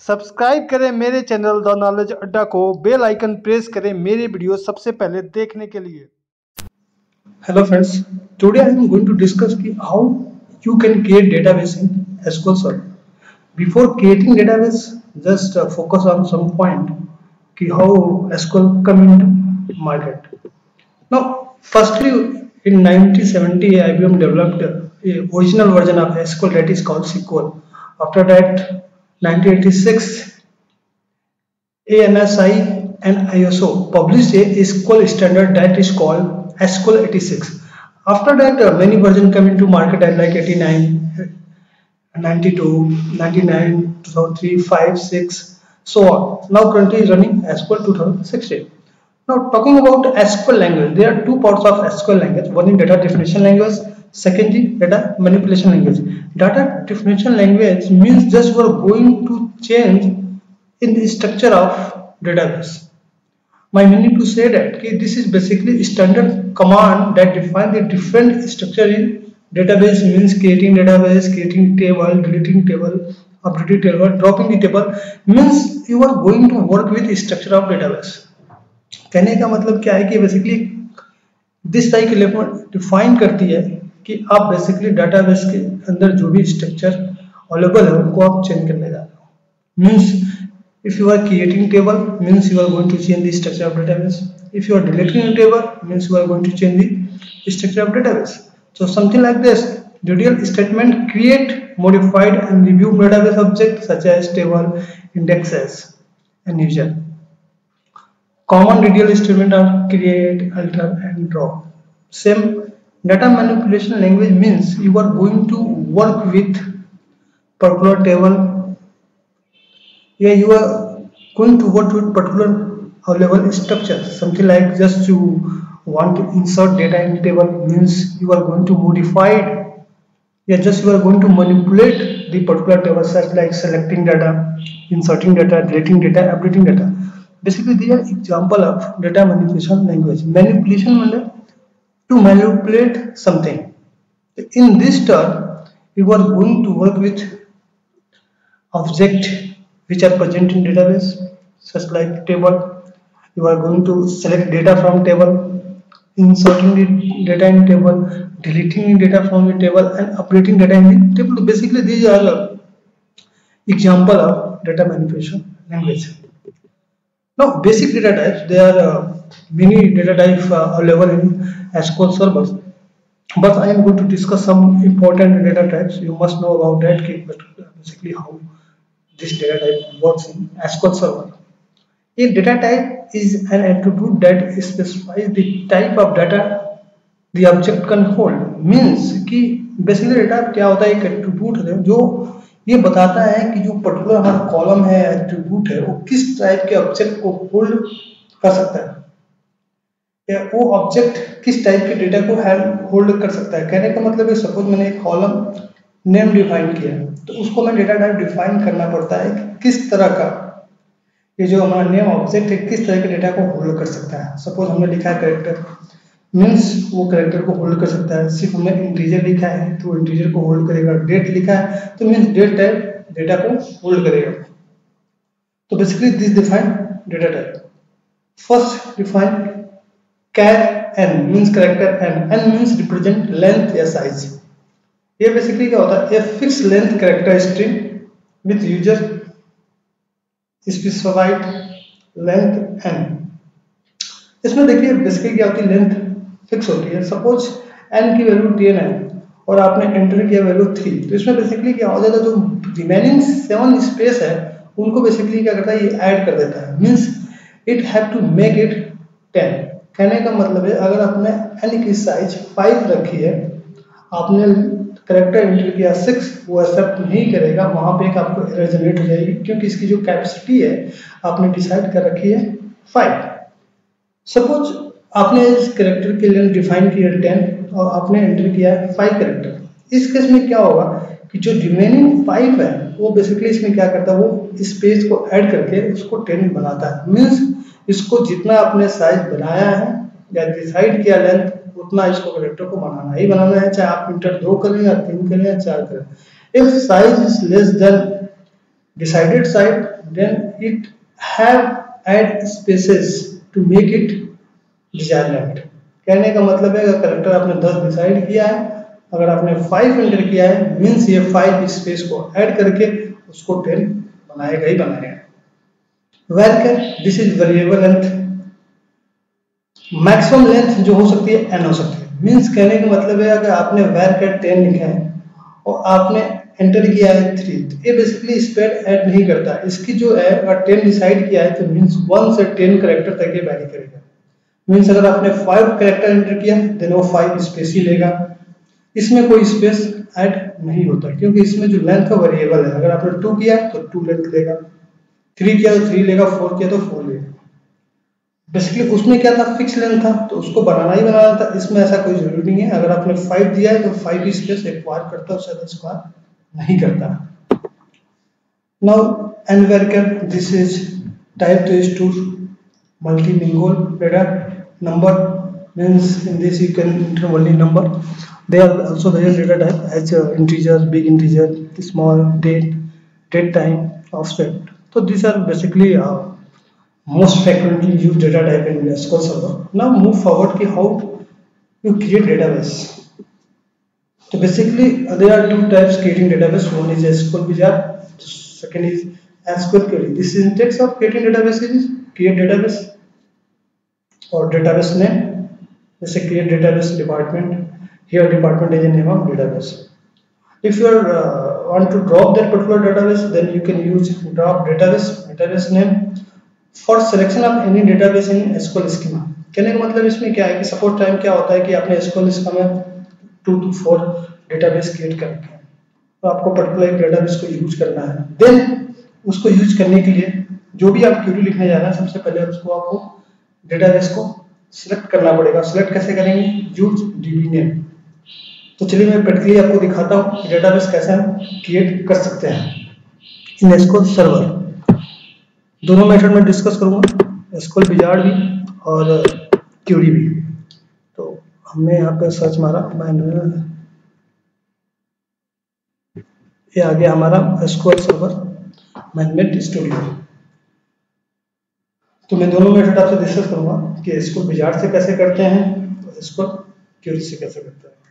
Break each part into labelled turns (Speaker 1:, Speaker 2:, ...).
Speaker 1: Subscribe करें मेरे channel the knowledge अड्डा को, बेल आइकन प्रेस करें मेरी वीडियो सबसे पहले देखने के लिए।
Speaker 2: Hello friends, today I am going to discuss how you can create database in SQL Server. Before creating database, just focus on some point how SQL come into market. Now, firstly, in 1970, IBM developed a original version of SQL that is called SQL. After that, 1986, ANSI and ISO published a SQL standard that is called SQL 86. After that, many versions come into market like 89, 92, 99, 2003, 5, 6, so on. Now currently is running SQL 2016. Now talking about SQL language, there are two parts of SQL language. One is data definition language, second is data manipulation language. Data definition language means just we are going to change in the structure of database. My meaning to say that this is basically standard command that define the different structure in database, means creating database, creating table, deleting table, updating table, dropping the table, means you are going to work with the structure of database. कहने का मतलब क्या है कि basically this type element define करती है कि आप बेसिकली डाटाबेस के अंदर जो भी स्ट्रक्चर अवेलेबल है उनको आप चेंज करने जा रहे हो. Means if you are creating table, means you are going to change the structure of database. If you are deleting a table, means you are going to change the structure of database. So something like this, DDL statement create, modified and review database objects such as table, indexes and user. Common DDL statement are create, alter and drop. Same data manipulation language means you are going to work with particular table. Yeah, you are going to work with particular level structure. Something like just you want to insert data in table, means you are going to modify it. Yeah, just you are going to manipulate the particular table, such like selecting data, inserting data, deleting data, updating data. Basically, these are example of data manipulation language. Manipulation means to manipulate something. In this term, you are going to work with object which are present in database, such like table. You are going to select data from table, inserting the data in table, deleting the data from the table and updating data in the table. Basically these are example of data manipulation language. Now basic data types, there are many data types available in SQL servers, but I am going to discuss some important data types. You must know about that, basically how this data type works in SQL server. A data type is an attribute that specifies the type of data the object can hold. Means कि basically data क्या होता है, एक attribute है जो ये बताता है कि जो particular हमारा column है, attribute है, वो किस type के object को hold कर सकता है, या वो object किस type के data को hold कर सकता है. कहने का मतलब है suppose मैंने एक column नेम डिफाइन किया तो उसको मैं डेटा टाइप डिफाइन करना पड़ता है कि किस तरह का ये जो हमारा नेम ऑब्जेक्ट है किस तरह के डेटा को होल्ड कर सकता है. सपोज हमने लिखा है कैरेक्टर, मीन्स वो कैरेक्टर को होल्ड कर सकता है. सिर्फ हमने इंटीजर लिखा है तो इंटीजर को होल्ड करेगा. डेट लिखा है तो मीन्स डेट टाइप डेटा को होल्ड करेगा. तो basically this define data type. First define char N, means character N means represent length या साइज. ये बेसिकली क्या होता है, a fix length character string with user specified length N. इसमें देखिए बेसिकली क्या होती है, लेंथ फिक्स होती है. सपोज एन की वैल्यू 10 है और आपने एंटर किया वैल्यू 3, तो इसमें बेसिकली क्या हो जाता है, जो रिमेनिंग 7 स्पेस है उनको बेसिकली क्या करता है, ये ऐड कर देता है. Means it have to make it 10. कहने का मतलब है अगर आपने एन की साइज 5 रखी है, आपने करेक्टर एंटर किया 6, वो एक्सेप्ट नहीं करेगा. वहां पे एक आपको एरर जनरेट हो जाएगी क्योंकि इसकी जो कैपेसिटी है आपने डिसाइड कर रखी है 5. सपोज आपने इस करेक्टर के लिए डिफाइन किया 10 और आपने एंटर किया 5 करेक्टर. इस केस में क्या होगा कि जो रिमेनिंग 5 है वो बेसिकली इसमें क्या करता है, वो स्पेस को ऐड करके उसको 10 बनाता है. मीन्स इसको जितना आपने साइज बनाया है या डिसाइड किया लेंथ, उतना इसको कैरेक्टर को बनाना ही बनाना है, चाहे आप इंटर 2 करें या 3 करें या 4 करें. If size is less than decided side, then it have add spaces to make it desired length. कहने का मतलब है अगर करेक्टर आपने 10 डिसाइड किया है, अगर आपने 5 एंटर किया है, मीन्स ये 5 स्पेस को ऐड करके उसको 10 बनाएगा ही बनाएगा। Where this is variable length, maximum length जो हो सकती है n हो सकती है। मीन्स कहने का मतलब है अगर आपने वेर कैट 10 लिखा है और आपने एंटर किया है 3, तो ये बेसिकली स्पेड ऐड नहीं करता। इसकी जो है अगर 10 डिसाइड किया है तो मीन्स 1 से 10 करेक्टर तक ये वैरी करेगा। मीन्स अगर आपने 5 करेक्टर एंटर किया देन वो 5 स्पेस ही लेगा, इसमें कोई स्पेस ऐड नहीं होता क्योंकि इसमें जो लेंथ का वेरिएबल है। अगर आपने 2 किया तो 2 लेंथ लेगा, 3 किया तो 3 लेगा, 4 किया तो 4 लेगा। बेसिकली उसमें क्या था, फिक्स लेंथ था तो उसको बनाना ही बनाना था। इसमें ऐसा कोई जरूरी नहीं है, अगर आपने 5 दिया है तो 5 स्पेस एक्वायर करता है, उससे ज्यादा एक्वायर नहीं करता। Now and variable this is type two is two multilingual data number, means in this you can enter only number. They are also various data type as integer, big integer, small, date time, offset. So these are basically most frequently used data type in SQL Server. Now move forward ki how you create database. So basically there are two types creating database. One is SQL Wizard, second is SQL query. The syntax of creating database is create database और database name, जैसे create database department, here department is the name of database. If you want to drop that particular database, then you can use drop database name for selection of any database in SQL schema. कहने का मतलब इसमें क्या है कि suppose time क्या होता है कि आपने SQL schema में 2 to 4 database क्रिएट कर रखे हैं, तो आपको पर्टिकुलर database को यूज करना है। देन उसको यूज करने के लिए जो भी आप क्वेरी लिखने जा रहे हैं, सबसे पहले उसको आपको डेटाबेस को सिलेक्ट करना पड़ेगा। सिलेक्ट कैसे करेंगे, यूज डीबी नेम। तो चलिए मैं प्रैक्टिकली आपको दिखाता हूँ कि डेटाबेस कैसे हम क्रिएट कर सकते हैं इन एसक्यूएल सर्वर। दोनों मेथड में डिस्कस करूंगा, एसक्यूएल विजार्ड भी और क्यूरी भी। तो हमने यहाँ पे सर्च मारा, मैंने ये आ गया हमारा एसक्यूएल सर्वर मैनेजमेंट स्टूडियो। तो मैं दोनों मेथड आपसे डिस्कस करूंगा कि एसक्यूएल विजार्ड से कैसे करते हैं और एसक्यूएल क्यूरी से कैसे करते हैं।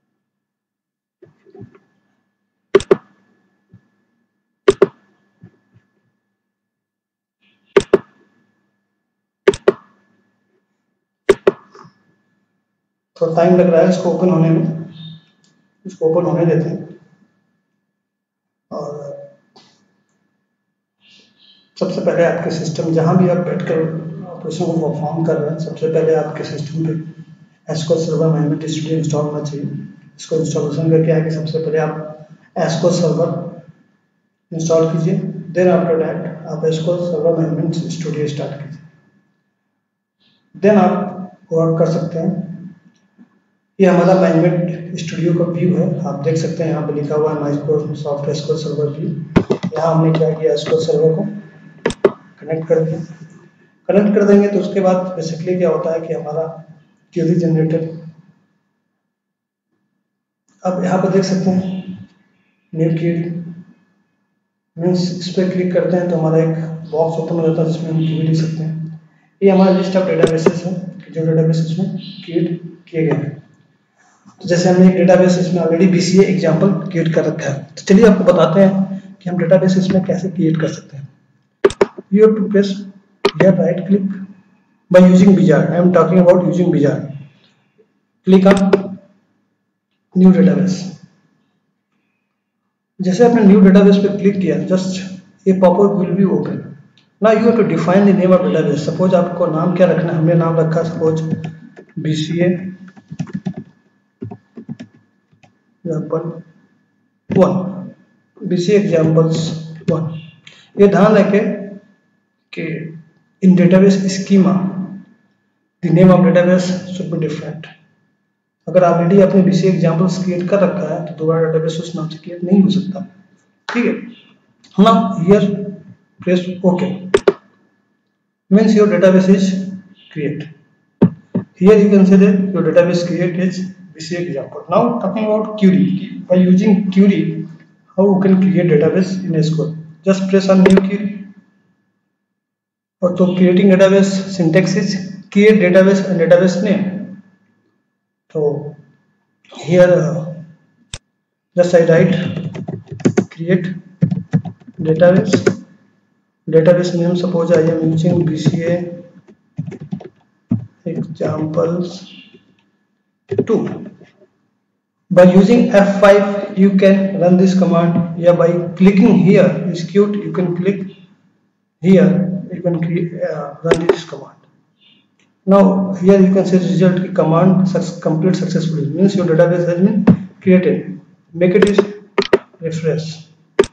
Speaker 2: थोड़ा टाइम लग रहा है इसको ओपन होने में, इसको ओपन होने देते हैं। और सबसे पहले आपके सिस्टम जहां भी आप बैठकर ऑपरेशन को परफॉर्म कर रहे हैं, सबसे पहले आपके सिस्टम पे SQL server management studio install होना चाहिए। इसको इंस्टॉलेशन करके आके सबसे पहले आप एसक्यूएल सर्वर इंस्टॉल कीजिए। देन आफ्टर दैट आप SQL server management studio start कीजिए। देन आप वर्क कर सकते हैं। ये हमारा मैनेजमेंट स्टूडियो का व्यू है, आप देख सकते हैं यहाँ पे लिखा हुआ है माइक्रोसॉफ्ट एसक्यूएल सर्वर व्यू। यहाँ हमने क्या किया, एसक्यूएल सर्वर को कनेक्ट कर दिया। कनेक्ट कर देंगे तो उसके बाद बेसिकली क्या होता है कि हमारा क्वेरी जनरेटर, अब यहाँ पर देख सकते हैं न्यू क्वेरी, मीन्स इस पर क्लिक करते हैं तो हमारा एक बॉक्स ओपन हो जाता है जिसमें हम क्वेरी लिख सकते हैं। ये हमारा लिस्ट ऑफ डेटाबेसेस है जो डेटाबेस इसमें क्रिएट किए गए हैं। तो जैसे हमने एक डेटाबेस इसमें ऑलरेडी बीसीए एग्जाम्पल क्रिएट कर रखा है, तो चलिए आपको बताते हैं कि हम डेटाबेस इसमें कैसे क्रिएट कर सकते हैं। You have to press here right click by using wizard. I am talking about using wizard. Click on new database. जैसे आपने न्यू डेटाबेस पे क्लिक किया, जस्ट ये popup will be open. Now you have to define the name of database. Suppose आपको नाम क्या रखना है, हमने नाम रखा suppose BCA example 1, BCA examples 1। ये ध्यान रखें कि in database schema the name of database should be different। अगर ऑलरेडी आपने बीसी एग्जाम्पल्स क्रिएट कर रखा है तो दोबारा डेटाबेस उस नाम से क्रिएट नहीं हो सकता, ठीक है। Now here press okay, means your database is create. Here you can say that your database create is BC example. Now talking about query, by using query how you can create database in SQL। just press on new key. Or to creating database syntax is create database and database name. So here just I write create database name. Suppose I am using BCA examples 2. By using F5 you can run this command. Yeah, by clicking here is cute, you can click here, you can run this command. Now here you can see result command complete successfully, means your database has been created. Make it is refresh.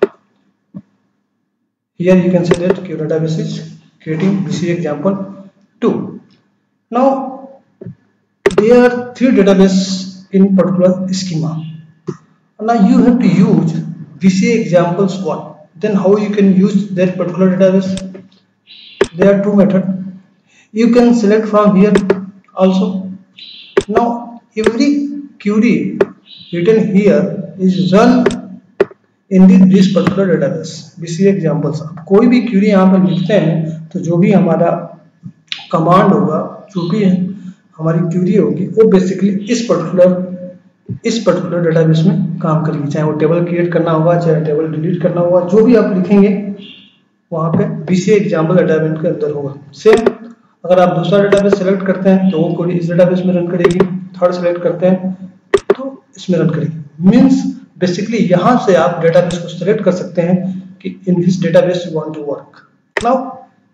Speaker 2: Here you can see that your database is creating BCA example 2. Now there are 3 databases in particular schema. Now you have to use BCA examples 1. Then how you can use that particular database? There are 2 methods. You can select from here also. Now every query written here is run in this particular database BCA examples. अब कोई भी Curie यहाँ पर लिखते हैं तो जो भी हमारा कमांड होगा, जो भी हमारी क्यूरी होगी, वो बेसिकली इस पर्टिकुलर डेटाबेस में काम करेगी। चाहे वो टेबल क्रिएट करना होगा, चाहे टेबल डिलीट करना होगा, जो भी आप लिखेंगे वहाँ पे BCA एग्जाम्पल डेटाबेस के अंदर होगा। सेम अगर आप दूसरा डेटाबेस सेलेक्ट करते हैं तो वो क्वेरी इस डेटाबेस में रन करेगी, थर्ड सेलेक्ट करते हैं तो इसमें रन करेगी। मीन्स बेसिकली यहाँ से आप डेटाबेस को सेलेक्ट कर सकते हैं कि in this database you want to work. Now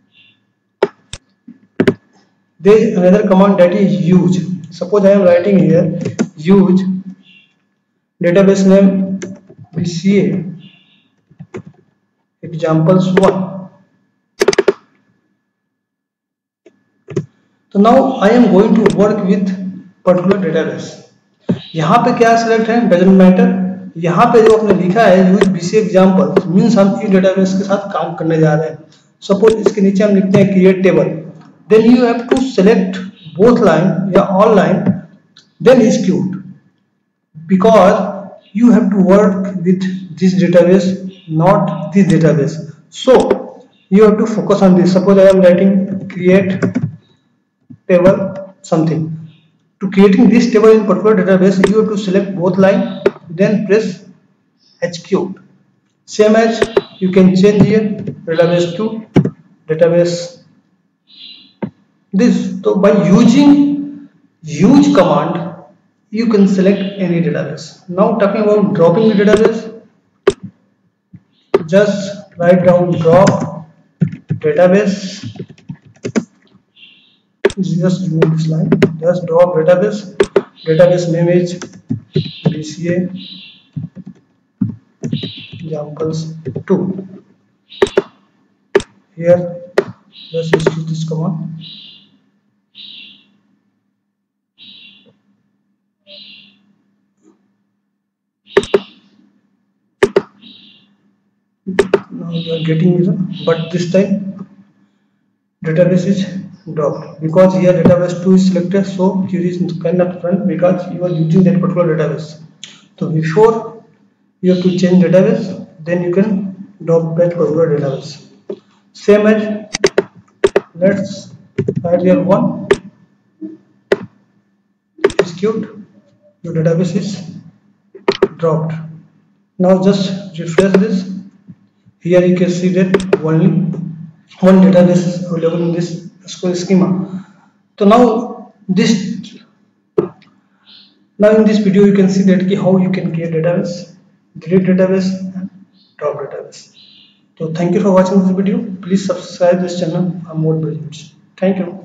Speaker 2: there is another command that is use. Suppose I am writing here use database name BCA examples 1. So now I am going to work with particular database. यहाँ पे क्या select है doesn't matter. यहाँ पे जो आपने लिखा है यूज BCA एग्जाम्पल मीन्स हम इस डेटाबेस के साथ काम करने जा रहे हैं। सपोज इसके नीचे हम लिखते हैं create table, then you have to select both line या all line, then is queued because you have to work with this database, not this database. So you have to focus on this. Suppose I am writing create table something. To creating this table in particular database, you have to select both line, then press H queued. Same as you can change here database to database this. So by using use command you can select any database. Now talking about dropping the database, just write down drop database, just remove this line, just drop database name is BCA examples 2. Here just use this command. Now you are getting error, but this time database is dropped because here database 2 is selected, so query cannot run because you are using that particular database. So before you have to change database, then you can drop that particular database. Same as let's write here 1 is queued, your database is dropped. Now just refresh this. Here you can see that only one database is available in this SQL schema. So now in this video you can see that how you can create database, delete database and drop database. So thank you for watching this video. Please subscribe this channel for more videos. Thank you.